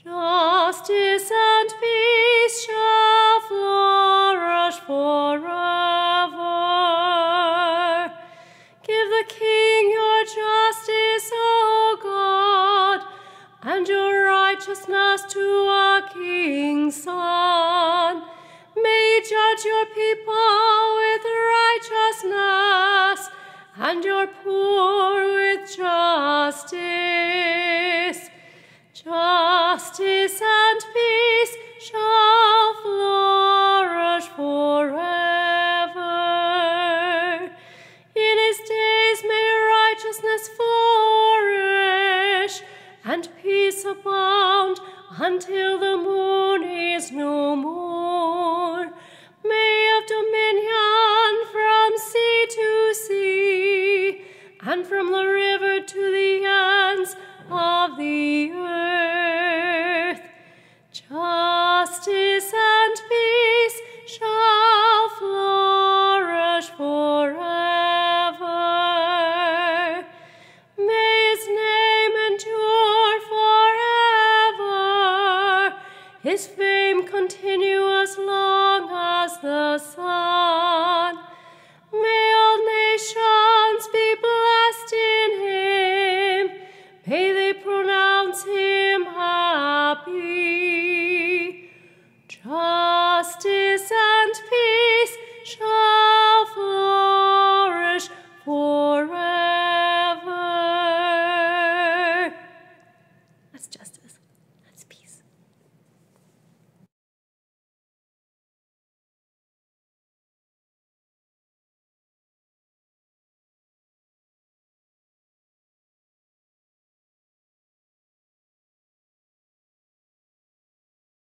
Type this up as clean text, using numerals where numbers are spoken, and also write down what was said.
Justice and peace shall flourish forever. Give the King your justice, O God, and your righteousness to a king's son. May he judge your people with righteousness, and your poor with justice. Justice and peace shall flourish forever. In his days may righteousness flourish, and peace abound until the moon is no more. May have dominion from sea to sea, and from the river to the end.